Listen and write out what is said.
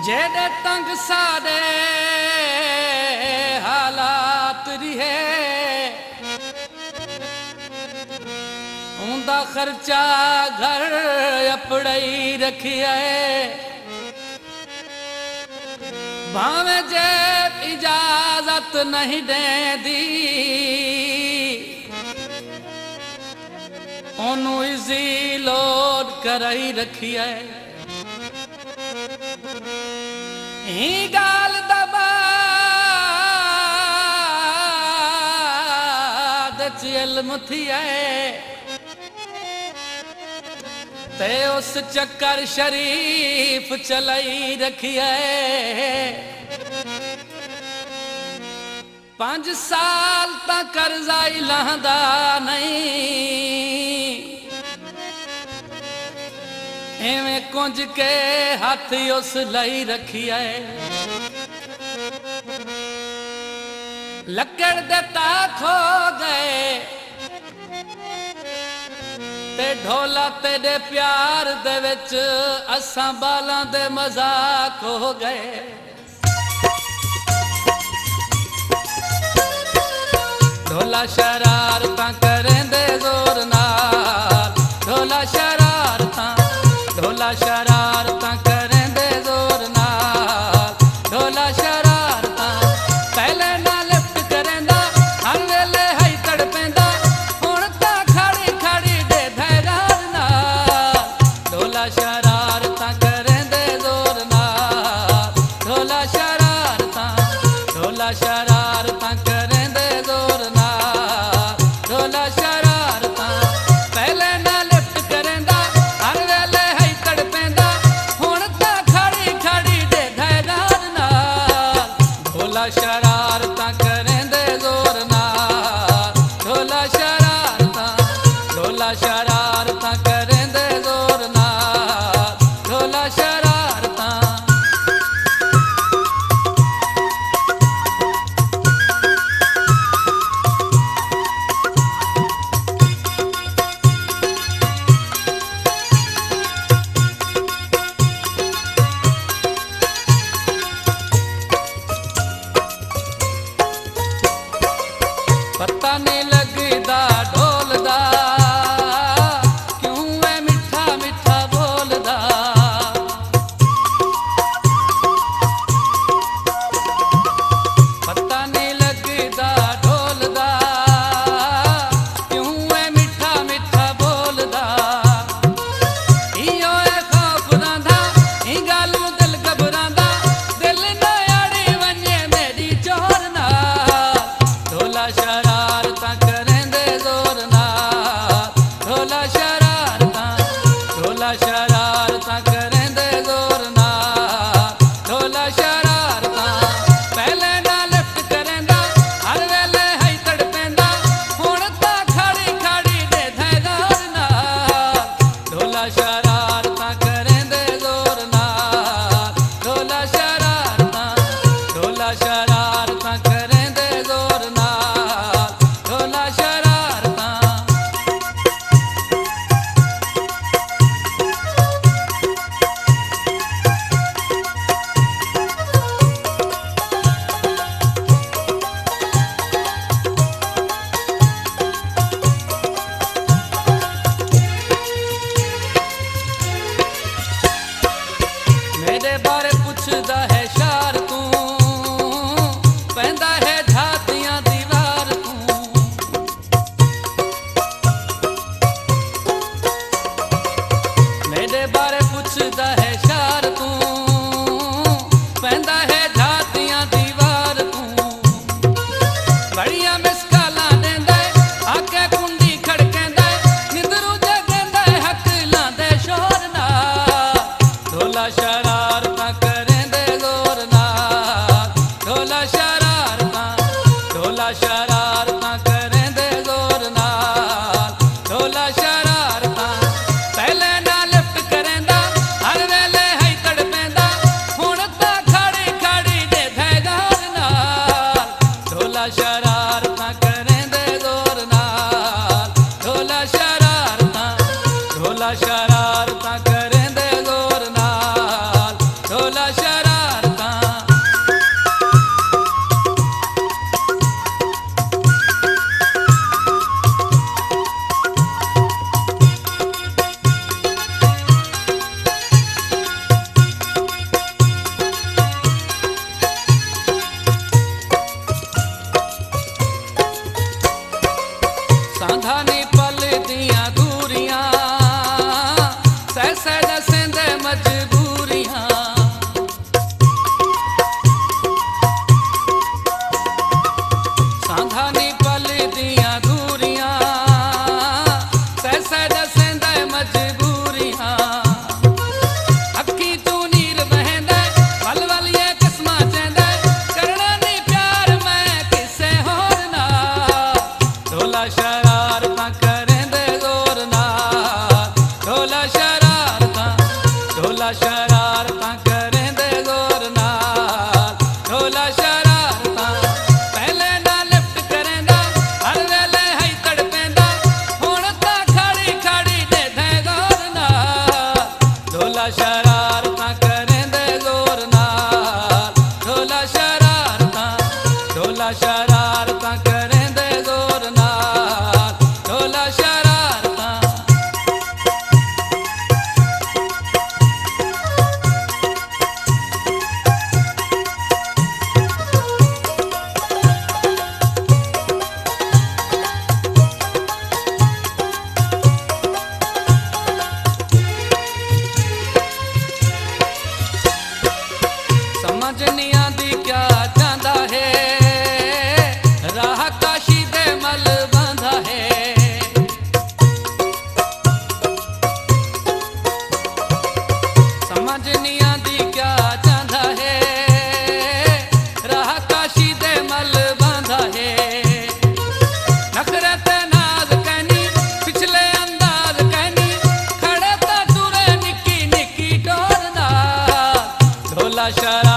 जेड़े तंग सादे हालात रिहे उनका खर्चा घर अपड़ाई रखिया भावे जे इजाजत नहीं देंदी ओनू इजी लोड कराई रखिया ही गाल दबा इल्म थी ते उस चक्कर शरीफ चलाई रखिए 5 साल तक कर्जा लहंदा नहीं एवें कुंज के हाथ उस लाई रखिए लकड़ दे ताख हो गए ते ढोला तेरे प्यार दे विच असां बालां दे मजाक हो गए ढोला शरारतां करेंदे जोर नाल ढोला शरारतां करेंदे जोर नाल ढोला शरारतां पहले ना लिफ्ट करेंदा हर वेले हाई तड़पेंदा हुण तां खड़ी खड़ी दे धैरार नाल ढोला शरारतां करेंदे जोर नाल ढोला शरारतां करेंदे जोर नाल ढोला शरारतां पहले ना लिफ्ट करेंदा हर वेले हाई तड़पेंदा हुण तां खड़ी खड़ी दे धैरार नाल ढोला शरारतां करेंदे जोर नाल ढोला शरारतां करेंदे जोर नाल ढोला शरारतां पता नहीं लगदा ढोलदा क्यों है मिठा मिठा बोलदा पता नहीं लगदा ढोलदा क्यों है मिठा मिठा बोलदा इयो है खौफ रांदा ई गल नूं दिल घबरांदा दिल ना आड़ी वंजे मेरी चोर नाल ढोला शरारतां करेंदे जोर नाल ढोला शरारतां करेंदे जोर नाल ढोला शरारतां पहले ना लिफ्ट करेंदा हर वेले हाई तड़पेंदा हुण तां खड़ी खड़ी दे धैरार नाल ढोला शरारतां करेंदे जोर नाल ढोला शरारतां करेंदे जोर नाल ढोला शरारतां मेरे बारे पुछदा है शार तू पैंदा है झातियां दीवार तू मेरे बारे पुछदा है शार तू पैंदा है झातियां दीवार तू बड़ियां मिसकालां देंदा आके कुंडी खड़केंदा निंदरू जगेंदा हक लांदे शोर नाल ढोला शरारतां करेंदे जोर नाल ढोला शरारतां करेंदे जोर नाल ढोला शरारतां पहले ना लिफ्ट करेंदा हर वेले हाई तड़पेंदा हुण तां खड़ी खड़ी दे धैरार नाल ढोला शरारतां करेंदे जोर नाल ढोला शरारतां करेंदे जोर नाल ढोला शरारतां करेंदे जोर नाल, ढोला शरारतां पहले ना लिफ्ट करेंदा, हर वेले है तड़पेंदा, हुण तां खड़ी खड़ी दे दे जोर नाल, ढोला शरारतां करेंदे जोर नाल, ढोला शरारतां, ढोला शरारतां करेंदे जोर नाल, ढोला शरारतां। समझ नहीं आती क्या चाहता है, राह काशी दे मल बांधा है, समझ नहीं आती क्या चाहता है, राह काशी दे मल बांधा है, नखरे ते नाज कहनी पिछले अंदाज कहनी, खड़े ता टुरे निक्की निक्की टोर नाल, ढोला शरारतां